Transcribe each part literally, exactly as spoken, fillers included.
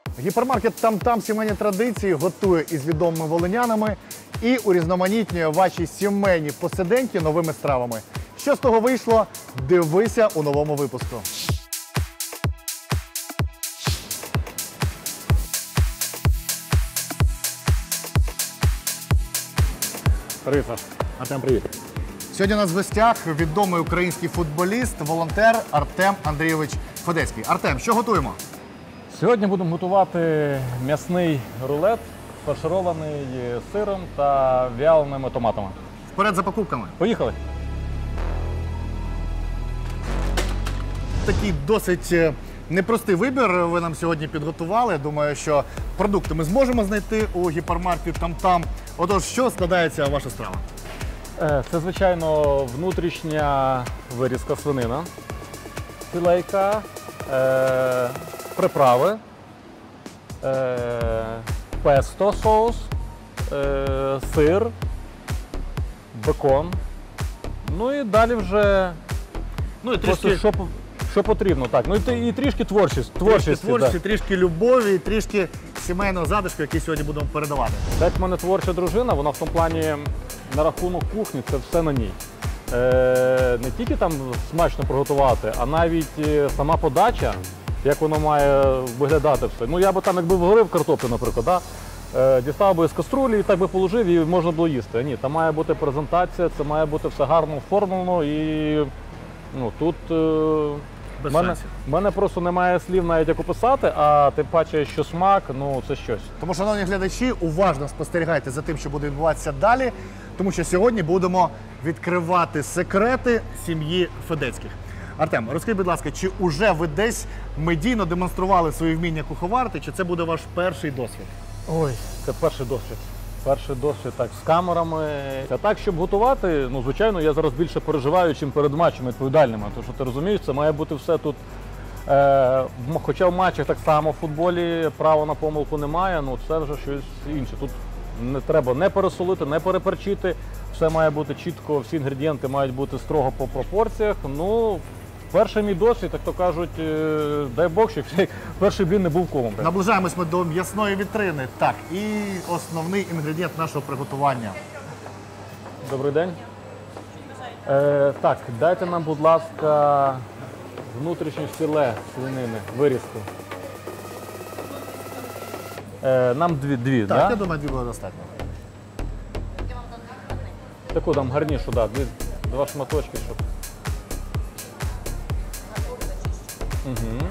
Гіпермаркет «Там-там» сімейні традиції готує із відомими волинянами і урізноманітнює ваші сімейні посиденьки новими стравами. Що з того вийшло? Дивися у новому випуску. Привіт, Саш. Артем, привіт. Сьогодні у нас в гостях відомий український футболіст, волонтер Артем Андрійович Федецький. Артем, що готуємо? Сьогодні будемо готувати м'ясний рулет, фарширований сиром та вяленими томатами. Вперед за покупками. Поїхали! Такий досить непростий вибір ви нам сьогодні підготували. Думаю, що продукти ми зможемо знайти у гіпермаркеті «Там-там». Отож, що складається ваша страва? Це, звичайно, внутрішня вирізка свинина, філейка, е приправи, е песто соус, е сир, бекон. Ну і далі вже Ну і трішки, що, що потрібно. Так. Ну і, і трішки творчість, творчості. Трішки творчості, да. трішки любові, трішки сімейного задишку, який сьогодні будемо передавати. Так, в мене творча дружина, вона в тому плані на рахунок кухні, це все на ній. Е, не тільки там смачно приготувати, а навіть сама подача, як воно має виглядати все. Ну я би там, якби варив картоплю, наприклад, да? е, дістав би з каструлі і так би положив, і можна було їсти. Ні, там має бути презентація, це має бути все гарно оформлено і ну, тут е, Без мене, сенсів. мене просто немає слів навіть як описати, а тим паче, що смак, ну це щось. Тому, шановні глядачі, уважно спостерігайте за тим, що буде відбуватися далі, тому що сьогодні будемо відкривати секрети сім'ї Федецьких. Артем, розкажи, будь ласка, чи уже ви десь медійно демонстрували свої вміння куховарити, чи це буде ваш перший досвід? Ой, це перший досвід. Перший досвід так, з камерами. А так, щоб готувати, ну, звичайно, я зараз більше переживаю, чим перед матчами відповідальними. Тому що ти розумієш, це має бути все тут. Е, хоча в матчах так само в футболі право на помилку немає, ну це вже щось інше. Тут не треба не пересолити, не переперчити. Все має бути чітко, всі інгредієнти мають бути строго по пропорціях. Ну, перший мій досвід, як то кажуть, дай Бог, щоб перший блін не був комом. Наближаємось ми до м'ясної вітрини. Так, і основний інгредієнт нашого приготування. Добрий день. Е, так, дайте нам, будь ласка, внутрішнє філе свинини, вирізку. Е, нам дві, дві, Так, да? я думаю, дві буде достатньо. Таку там гарнішу, да, дві, два шматочки, щоб. Угу.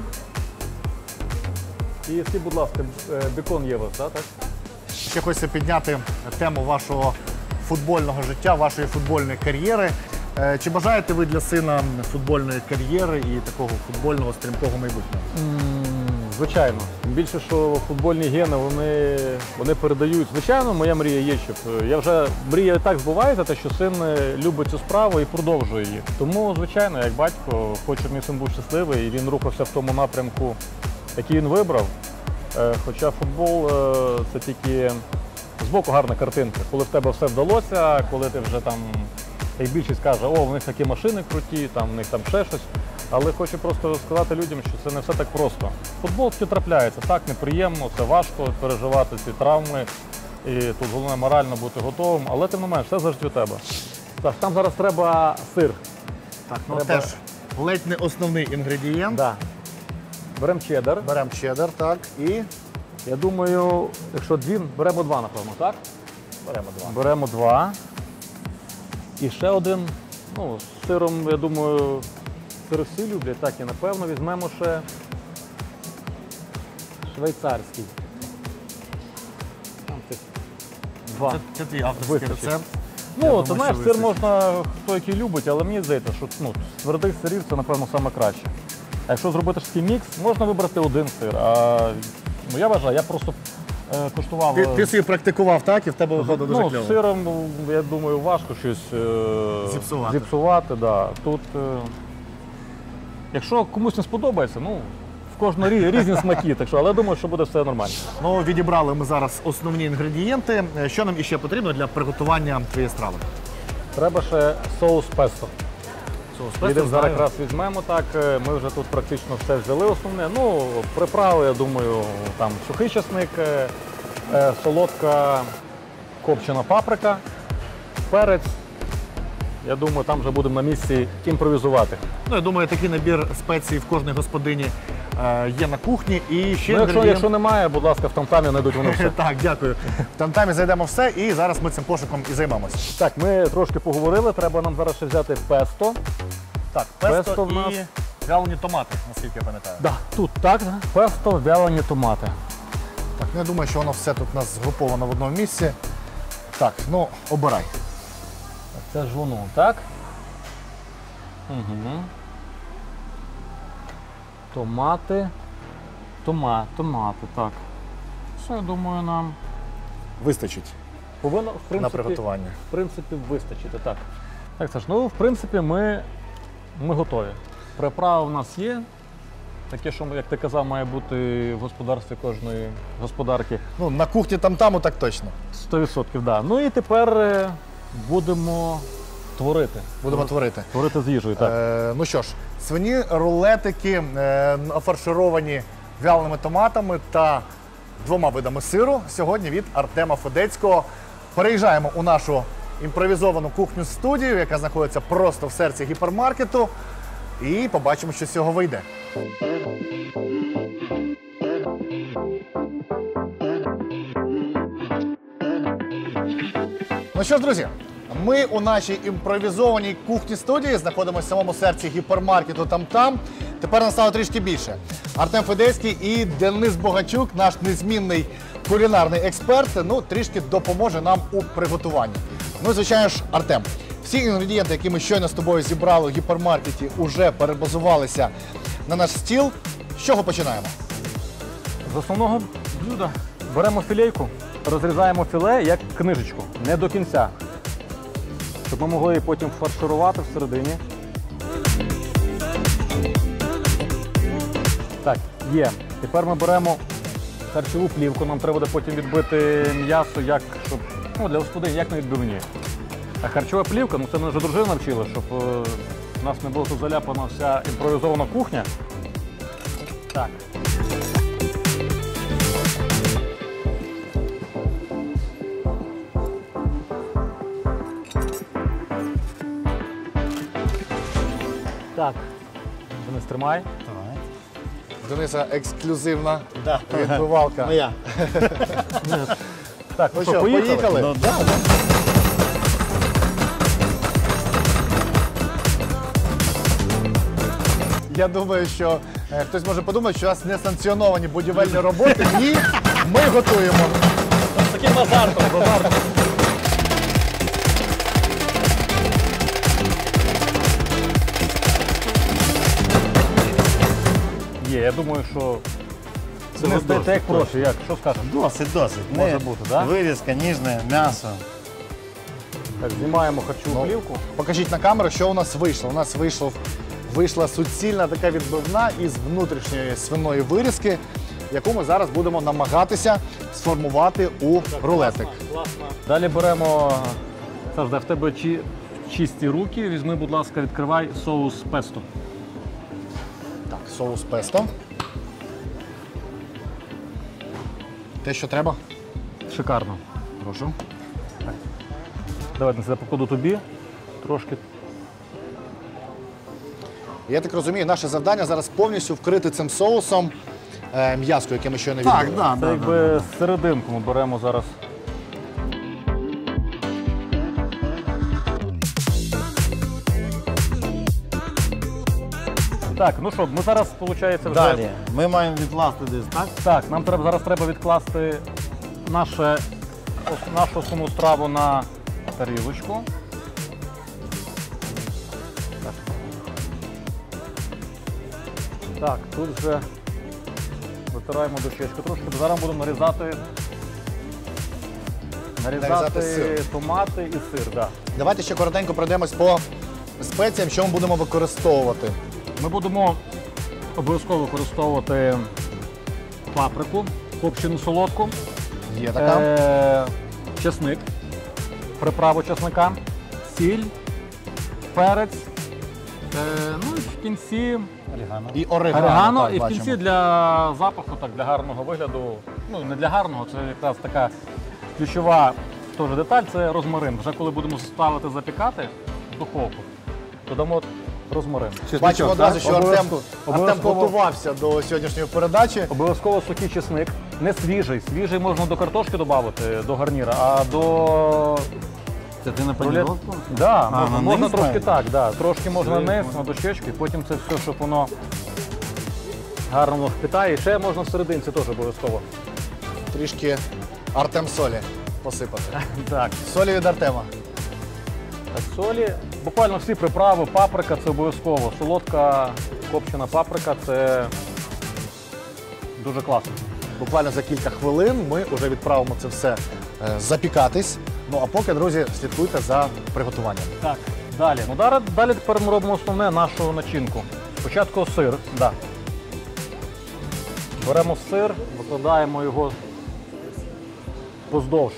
І скажіть, будь ласка, бекон є у вас, да, так? Ще хочеться підняти тему вашого футбольного життя, вашої футбольної кар'єри. Е, Чи бажаєте ви для сина футбольної кар'єри і такого футбольного стрімкого майбутнього? Звичайно. Тим більше, що футбольні гени, вони, вони передають. Звичайно, моя мрія є, щоб я вже мрія і так збувається, те, що син любить цю справу і продовжує її. Тому, звичайно, як батько, хочу, щоб мій син був щасливий і він рухався в тому напрямку, який він вибрав. Хоча футбол – це тільки збоку гарна картинка. Коли в тебе все вдалося, коли ти вже там, як більшість каже, о, в них такі машини круті, там, в них там ще щось. Але хочу просто сказати людям, що це не все так просто. Футбол таки трапляється, так, неприємно, це важко переживати ці травми. І тут головне морально бути готовим, але тим не менш, все залежить від тебе. Так, там зараз треба сир. Так, ну Треба... теж ледь не основний інгредієнт. Да. Беремо чеддер. Беремо чеддер, так, і Я думаю, якщо дві, беремо два, напевно, так? беремо два. Беремо два. І ще один, ну, з сиром, я думаю, сири всі люблять, так, і напевно візьмемо ще швейцарський. Там тих два. Це, це твій авторський Вистачить. рецепт. Ну, Я ти думаю, знаєш, що сир вистачить. можна, хто який любить, але мені здається, що ну, з твердих сирів це, напевно, саме краще. А якщо зробити такий мікс, можна вибрати один сир. А ну, я вважаю, я просто е, куштував. Ти, ти собі практикував, так, і в тебе виходить дуже Ну, кльово. з сиром, я думаю, важко щось е, Зіпсувати. зіпсувати, да. Тут, е, якщо комусь не сподобається, ну, в кожного рі- різні смаки, так що, але я думаю, що буде все нормально. Ну, відібрали ми зараз основні інгредієнти. Що нам іще потрібно для приготування твоєї страви? Треба ще соус песто. Їдемо зараз якраз візьмемо так. Ми вже тут практично все взяли основне. Ну, приправи, я думаю, там сухий чесник, е, е, солодка копчена паприка, перець. Я думаю, там вже будемо на місці імпровізувати. Ну, я думаю, такий набір спецій в кожній господині е, є на кухні. І ще Ну, якщо, інгредієнт- якщо немає, будь ласка, в тамтамі знайдуть воно все. Так, дякую. В тамтамі зайдемо все, і зараз ми цим пошуком і займемось. Так, ми трошки поговорили, треба нам зараз ще взяти песто. Так, песто, Песто в нас. і вялені томати, наскільки я пам'ятаю. Да, тут так, песто, вялені томати. Так, ну, я думаю, що воно все тут у нас згруповано в одному місці. Так, ну, обирай. Це ж воно, так? Угу. Томати. Тома, томати, так. Все, я думаю, нам Вистачить повинно, в на принципі, приготування. в принципі, вистачити. Так. Так, Саш, ну, в принципі, ми, ми готові. Приправи в нас є. Таке, що, як ти казав, має бути в господарстві кожної господарки. Ну, на кухні там-таму так точно. сто відсотків, так. Да. Ну і тепер е, будемо творити. Будемо творити. Творити з їжею, так. Е, ну що ж, свині рулетики е, нафаршировані вяленими томатами та двома видами сиру сьогодні від Артема Федецького. Переїжджаємо у нашу імпровізовану кухню-студію, яка знаходиться просто в серці гіпермаркету, і побачимо, що з цього вийде. Ну що ж, друзі, ми у нашій імпровізованій кухні-студії знаходимося в самому серці гіпермаркету «Там-там». Тепер нас стало трішки більше. Артем Федецький і Денис Богачук, наш незмінний кулінарний експерт, ну, трішки допоможе нам у приготуванні. Ну, і, звичайно ж, Артем, всі інгредієнти, які ми щойно з тобою зібрали в гіпермаркеті, уже перебазувалися на наш стіл. З чого починаємо? З основного блюда беремо філейку, розрізаємо філе як книжечку, не до кінця, щоб ми могли її потім фарширувати всередині. Так, є. Тепер ми беремо харчову плівку, нам треба буде потім відбити м'ясо, як, щоб, ну, для господині, як на відбивні. А харчова плівка, ну це мене вже дружина навчила, щоб е, у нас не було тут заляпана вся імпровізована кухня. Так. Так, Денис, тримай. Дениса ексклюзивна Да. відбивалка. Моя. Так, ну Ну що, що, поїхали? поїхали? Ну да, да. Я думаю, що е, хтось може подумати, що у нас несанкціоновані будівельні роботи. Ні, ми готуємо. З таким азартом, з азартом. Є, я думаю, що це не досить, те, як проще. Як? Що скажеш? Досить, досить. Може Не- бути, да? Вирізка, ніжне, м'ясо. Так, знімаємо харчову Ну, плівку. Покажіть на камеру, що у нас вийшло. У нас вийшло, вийшла суцільна така відбивна із внутрішньої свиної вирізки, яку ми зараз будемо намагатися сформувати у рулетик. Далі беремо, Саш, де в тебе чи, чисті руки, візьми, будь ласка, відкривай соус песто. Так, соус песто. Те, що треба. Шикарно. Прошу. Давай на це покладу тобі. Трошки. Я так розумію, наше завдання зараз повністю вкрити цим соусом е, м'яско, яке ми щойно відбили. Так, да, Це да, якби да. серединку ми беремо зараз. Так, ну що, ми зараз, виходить, вже... Далі. Ми маємо відкласти десь, так? Так, нам треба, зараз треба відкласти наше, ос- нашу основну страву на тарілочку. Так. Так, тут вже витираємо дощечку трошки, бо зараз будемо нарізати, нарізати, Нарізати сир. томати і сир. Да. Давайте ще коротенько пройдемось по спеціям, що ми будемо використовувати. Ми будемо обов'язково використовувати паприку, копчену солодку. Є така. Е, чесник, приправу чесника, сіль, перець, Е, ну і в кінці Орегано. І орегано, орегано, так, і в бачимо. кінці для запаху, так, для гарного вигляду, ну не для гарного, це якраз така ключова теж деталь, це розмарин. Вже коли будемо ставити запікати в духовку, додамо розмарин. Бачимо одразу, що Артем, Обов'язково- Артем обов'язково- готувався до сьогоднішньої передачі. Обов'язково сухий чесник, не свіжий. Свіжий можна до картошки додати, до гарніра, а до Це ти на рулет... паніровку? Да, А, можна, на можна низ трошки навіть? так, да. Трошки можна Це низ, можна. на дощечки, потім це все, щоб воно гарно впитає. І ще можна всерединці теж обов'язково. Трішки Артем солі посипати. Так, Солі від Артема. так, солі. Буквально всі приправи, паприка це обов'язково. Солодка копчена паприка це дуже класно. Буквально за кілька хвилин ми вже відправимо це все е, запікатись. Ну а поки, друзі, слідкуйте за приготуванням. Так, далі. Ну, далі, далі тепер ми робимо основне нашу начинку. Спочатку сир. Да. Беремо сир, викладаємо його поздовж.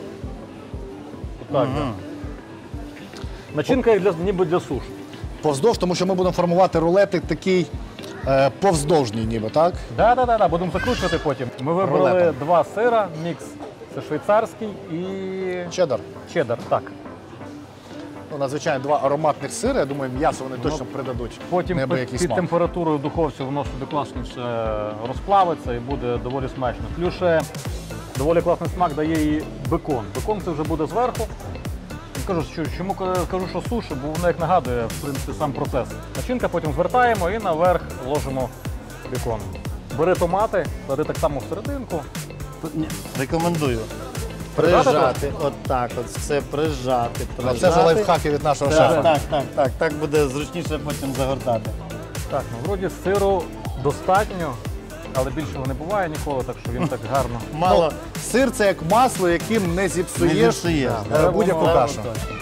Отак, да. Начинка як для, ніби для суш. Повздовж, тому що ми будемо формувати рулети такий е, повздовжній, ніби, так? Так, так, так, будемо закручувати потім. Ми вибрали Рулетом. два сира, мікс. Це швейцарський і Чеддер. чеддер. Так. Ну, надзвичайно два ароматних сири. Я думаю, м'ясо вони точно придадуть. Потім під, неабиякий під смак. температурою в духовці воно собі класно все розплавиться і буде доволі смачно. Плюс ще доволі класний смак дає і бекон. Бекон це вже буде зверху. І кажу, що, чому кажу, що суші, бо воно як нагадує в принципі, сам процес. Начинка потім звертаємо і наверх ложимо бекон. Бери томати, клади так само всерединку. Ні, рекомендую. Прижати Прижати, от так, от все прижати, А прижати. це вже лайфхаки від нашого Так, шефа. так, так, так, так буде зручніше потім загортати. Так, ну вроді сиру достатньо, але більшого не буває ніколи, так що він так гарно. Мало Сир це як масло, яким не не зіпсуєш, зіпсуєш. е, Да. будь-яку Воно- кашу.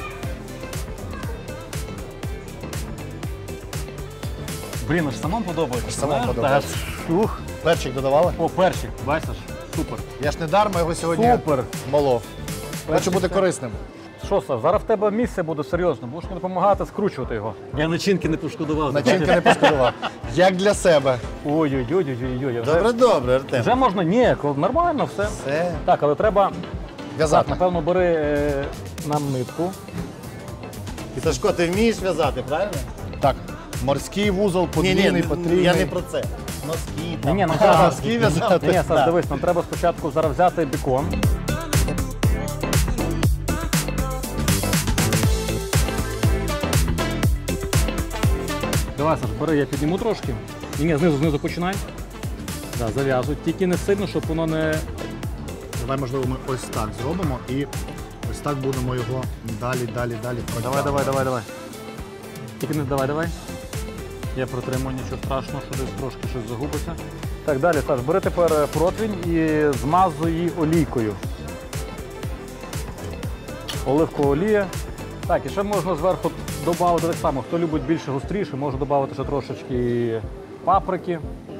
Блін, аж самому подобається. Самому знаєш? подобається. Так, ух. Перчик додавали? О, перчик, бачиш, супер. Я ж не дарма його сьогодні Супер. молов. Хочу Перчик бути це- корисним. Що, Саш, зараз в тебе місце буде серйозно, будеш мені допомагати скручувати його. Я начинки не пошкодував. Начинки не пошкодував. Як для себе. Ой-ой-ой-ой-ой. Вже, Добре, добре, Артем. вже можна, ні, коли- нормально все. Все. Так, але треба, так, В'язати. напевно, бери е, нам нитку. Сашко, ти вмієш в'язати, правильно? Так, морський вузол, Ні, подвійний, ні, потрійний. я не про це. Носки Ні, там. ні, нам треба, носки в'язати? ні, Саш, Да. дивись, нам треба спочатку зараз взяти бікон. Давай, Саш, бери, я підніму трошки. Ні, ні, знизу, знизу починай. Да, зав'язуй. Тільки не сильно, щоб воно не. Давай, можливо, ми ось так зробимо і ось так будемо його далі, далі, далі Давай, давай, давай, давай. Тільки не давай, давай. Я протримую, нічого страшного, що десь трошки щось загубиться. Так, далі, Саш, бери тепер противень і змазуй її олійкою. Оливкова олія. Так, і ще можна зверху додати так само. Хто любить більше гостріше, може додати ще трошечки паприки.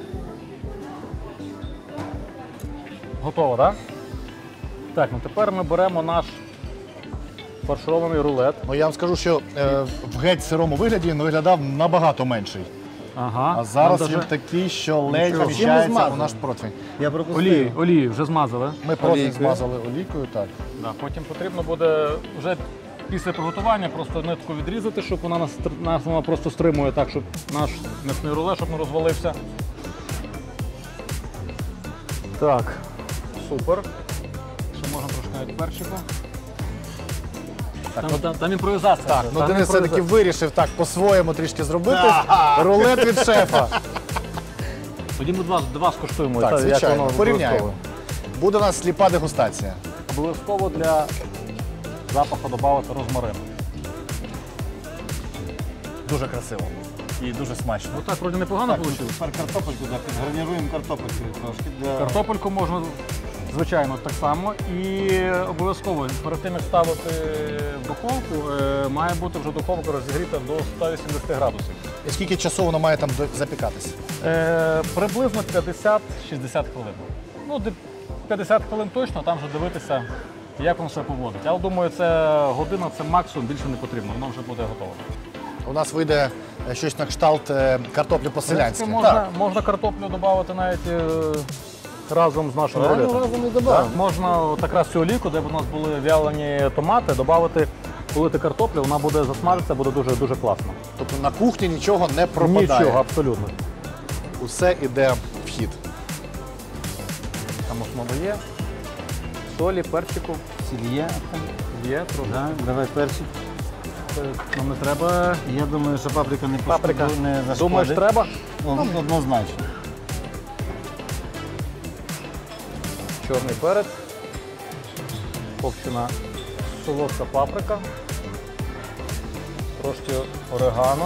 Готово, так? Так, ну тепер ми беремо наш фарширований рулет. Ну, я вам скажу, що е, в геть сирому вигляді він виглядав набагато менший. Ага. А зараз Нам він даже такий, що ледь Нічого. вміщається у Змазаний. наш противень. Я пропустив. олії, олії вже змазали. Ми противень Олійкою. змазали олійкою, так. Да, потім потрібно буде вже після приготування просто нитку відрізати, щоб вона нас, нас вона просто стримує так, щоб наш м'ясний рулет, щоб не розвалився. Так, супер. Ще можна трошки навіть перчику. Там, там, там імпровізація. Так, ну Там Денис все-таки імпровізація. вирішив так по-своєму трішки зробити. Рулет від шефа. Тоді ми два, два скуштуємо. Так, як звичайно, воно порівняємо. обов'язково. Буде у нас сліпа дегустація. Обов'язково для запаху додати розмарин. Дуже красиво і дуже смачно. Ну так, вроді непогано вийшло. Тепер картопельку так, підгарніруємо картопелькою трошки. Для... Картопельку можна, звичайно, так само. І обов'язково перед тим, як ставити в духовку, е, має бути вже духовка розігріта до ста вісімдесяти градусів. І скільки часу воно має там до- запікатися? Е, приблизно п'ятдесят-шістдесят хвилин. Ну, де- п'ятдесят хвилин точно, там вже дивитися, як воно себе поводить. Я думаю, це година, це максимум, більше не потрібно, воно вже буде готово. У нас вийде е, щось на кшталт е, картоплі по-селянськи. Можна, можна картоплю додати навіть е, разом з нашим Правильно, рулетом. разом і добавимо. Так, можна от якраз цю олійку, де б у нас були вялені томати, додати, полити картоплю, вона буде засмажитися, буде дуже дуже класно. Тобто на кухні нічого не пропадає. Нічого, абсолютно. Усе йде в хід. Там основа є. Солі, перчику. Сіль є. Є трохи. Да, давай перший. Нам не треба. Я думаю, що паприка не Паприка. пошкодує, не зашкодить. Думаєш, треба? Ну, однозначно. Чорний перець. Копчена солодка паприка. Трошки орегано.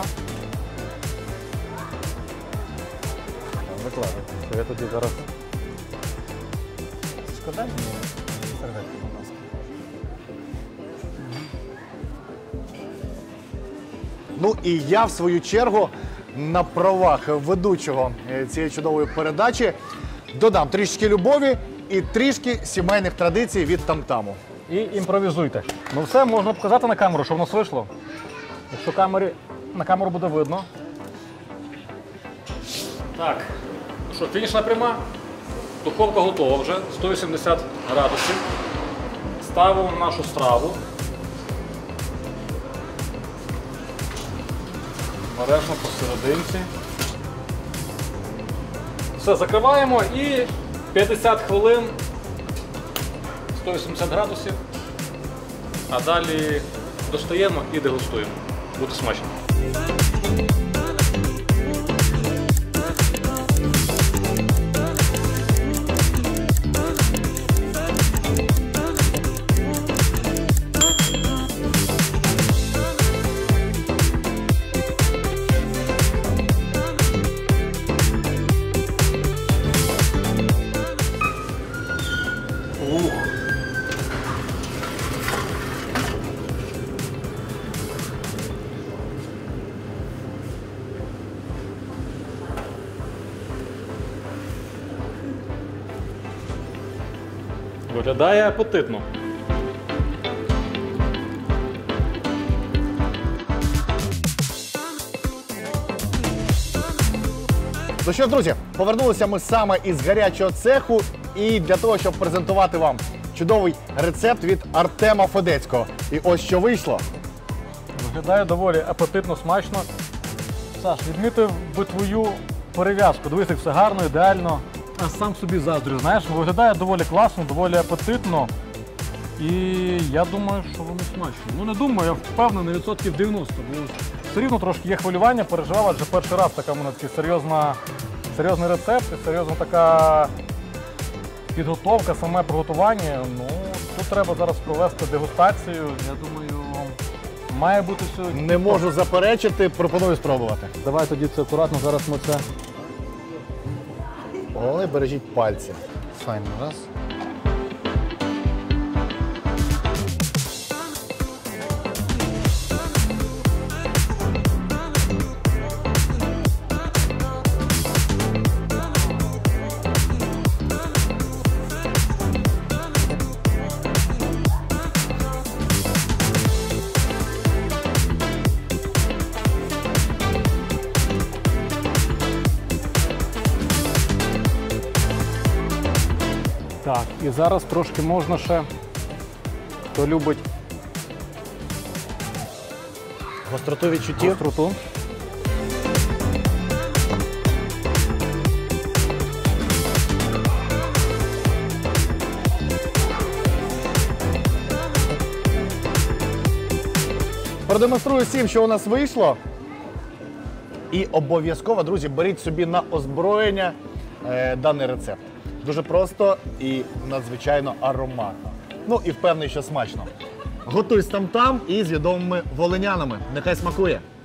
Викладай. Я тоді зараз. Шкода мені серветки, будь ласка. Ну і я, в свою чергу, на правах ведучого е, цієї чудової передачі додам трішки любові і трішки сімейних традицій від Тамтаму. І імпровізуйте. Ну все, можна показати на камеру, що в нас вийшло. Якщо камері, на камеру буде видно. Так, що, фінішна пряма. Духовка готова вже, сто вісімдесят градусів. Ставимо нашу страву. Мережно посерединці. Все, закриваємо і п'ятдесят хвилин, сто вісімдесят градусів. А далі достаємо і дегустуємо. Буде смачно. Ух! Виглядає апетитно. Ну що, друзі, повернулися ми саме із гарячого цеху і для того, щоб презентувати вам чудовий рецепт від Артема Федецького. І ось що вийшло. Виглядає доволі апетитно, смачно. Саш, відмітив би твою перев'язку. Дивись, як все гарно, ідеально. А сам собі заздрю, знаєш, виглядає доволі класно, доволі апетитно. І я думаю, що воно смачно. Ну не думаю, я впевнений на відсотків дев'яносто. Бо все рівно трошки є хвилювання, переживав, адже перший раз така в мене такий серйозна, серйозний рецепт, і серйозна така підготовка, саме приготування. Ну, тут треба зараз провести дегустацію. Я думаю, має бути сьогодні. Не можу заперечити, пропоную спробувати. Давай тоді це акуратно, зараз ми це. Головне, бережіть пальці. Файно, раз. Так, і зараз трошки можна ще, хто любить Гостроту відчуттів. гостроту. Продемонструю всім, що у нас вийшло. І обов'язково, друзі, беріть собі на озброєння е, даний рецепт. Дуже просто і надзвичайно ароматно. Ну і впевнений, що смачно. Готуй там-там і з відомими волинянами. Нехай смакує!